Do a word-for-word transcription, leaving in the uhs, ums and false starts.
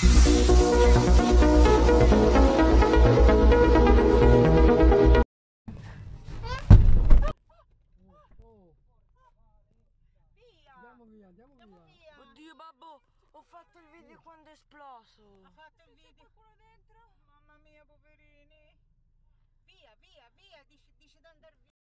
Andiamo via, andiamo via. via. Oddio babbo, ho fatto il video quando è esploso. Ha fatto il video? Quello dentro? Mamma mia, poverini. Via, via, via, dici, dici di andare via.